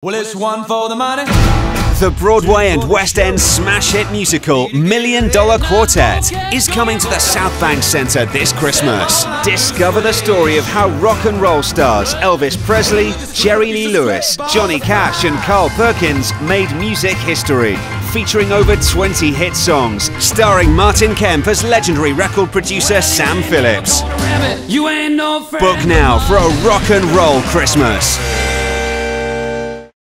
Well, it's one for the money. The Broadway and West End smash hit musical $1 Million Quartet is coming to the Southbank Centre this Christmas. Discover the story of how rock and roll stars Elvis Presley, Jerry Lee Lewis, Johnny Cash and Carl Perkins made music history. Featuring over 20 hit songs, starring Martin Kemp as legendary record producer Sam Phillips. Book now for a rock and roll Christmas.